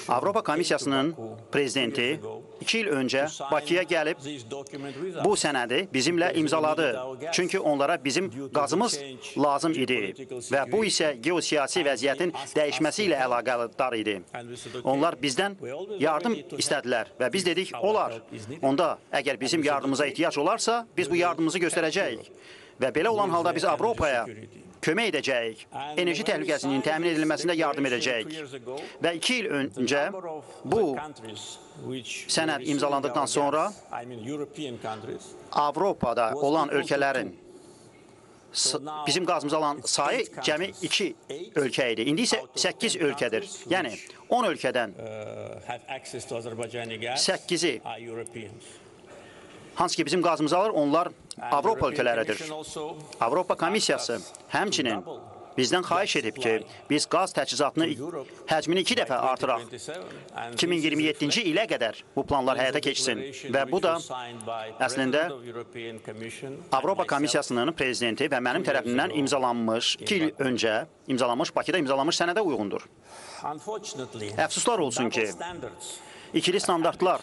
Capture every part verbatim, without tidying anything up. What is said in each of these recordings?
Avropa Komissiyasının prezidenti iki il önce Bakıya gelip bu sənədi bizimle imzaladı. Çünkü onlara bizim gazımız lazım idi ve bu ise geosiyasi vəziyyətin dəyişməsiyle əlaqədar idi. Onlar bizden yardım istediler ve biz dedik olar. Onda eğer bizim yardımımıza ihtiyaç olarsa biz bu yardımımızı göstereceğiz. Ve belə olan halda biz Avrupaya kömək edəcəyik, enerji təhlükəsinin təmin edilməsində yardım edəcəyik. Və iki il öncə bu sənəd imzalandıqdan sonra Avropada olan ölkələrin bizim qazımız alan sayı cəmi iki ölkə idi. İndi isə səkkiz ölkədir. Yəni on ölkədən səkkizi hansı ki bizim qazımızı alır, onlar Avropa ölkələridir. Avropa Komissiyası həmçinin bizdən xahiş edib ki, biz qaz təchizatını həcmini iki dəfə artıraq. iki min iyirmi yeddinci ilə qədər bu planlar həyata keçsin. Və bu da əslində Avropa Komissiyasının prezidenti və mənim tərəfimdən imzalanmış, iki il öncə imzalanmış, Bakıda imzalanmış sənədə uyğundur. Əfsuslar olsun ki, ikili standartlar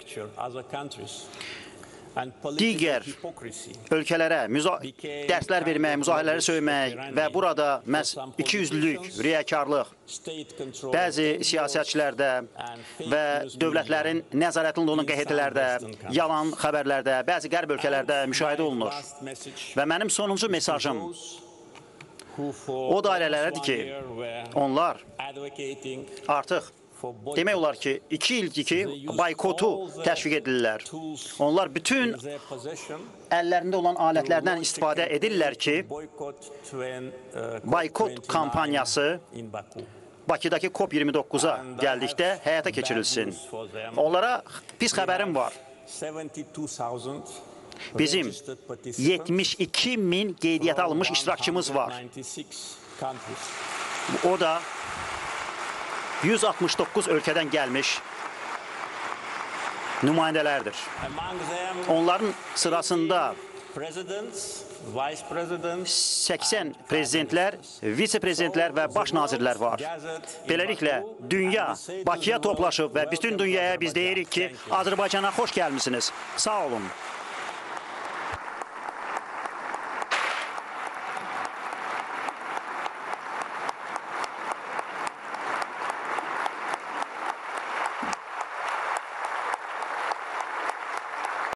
digər ölkələrə dərslər vermək, müzahilələri söymək və burada məhz ikiyüzlülük, riyakarlıq bəzi siyasətçilərdə və dövlətlərin nəzarətində olan qəzetlərdə, yalan xəbərlərdə, bəzi qərb ölkələrdə müşahidə olunur. Və mənim sonuncu mesajım o dairələrədir ki, onlar artıq demək olar ki, iki ildir ki, baykotu təşviq edirlər. Onlar bütün əllərində olan alətlərdən istifadə edirlər ki, baykot kampaniyası Bakıdakı COP iyirmi doqquza gəldikdə həyata keçirilsin. Onlara pis xəbərim var. Bizim yetmiş iki min qeydiyyata alınmış iştirakçımız var. O da yüz altmış doqquz ölkədən gəlmiş nümayəndələrdir. Onların sırasında səksən prezidentlər, vitse-prezidentlər və baş nazirlər var. Beləliklə, dünya Bakıya toplaşıb və bütün dünyaya biz deyirik ki, Azərbaycana xoş gəlmişsiniz. Sağ olun.